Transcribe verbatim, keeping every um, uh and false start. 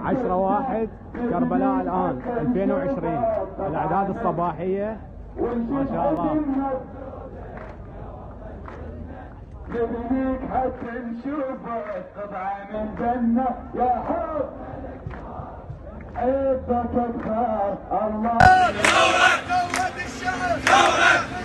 عشرة واحد كربلاء الآن ألفين وعشرين، الأعداد الصباحية ما شاء الله. نبنيك حتى نشوف قطعة من جنة يا حب عيبك اكثر الله. ثورة ثورة الشعب ثورة